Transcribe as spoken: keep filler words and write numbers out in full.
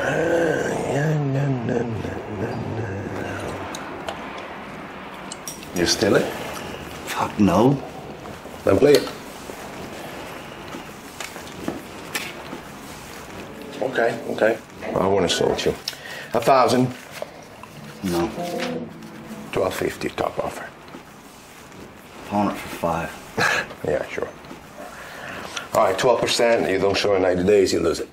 yeah, no, no, no, no. You steal it? Fuck no. Then play it. Okay, okay. I won't insult you. A thousand. No. Twelve fifty top offer. Pawn it for five. Yeah, sure. All right, twelve percent. You don't show in ninety days, you lose it.